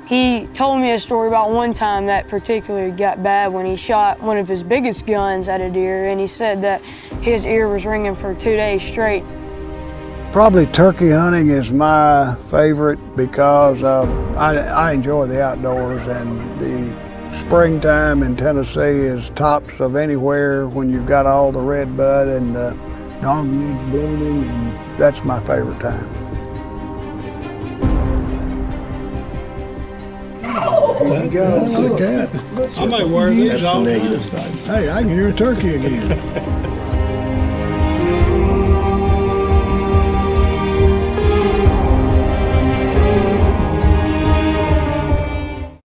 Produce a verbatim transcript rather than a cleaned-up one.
He told me a story about one time that particularly got bad when he shot one of his biggest guns at a deer, and he said that his ear was ringing for two days straight. Probably turkey hunting is my favorite because uh, I, I enjoy the outdoors, and the springtime in Tennessee is tops of anywhere when you've got all the red bud and the dogwoods blooming, and that's my favorite time. Here you go. That's a cat. I might wear these off. That's the negative side. Hey, I can hear a turkey again.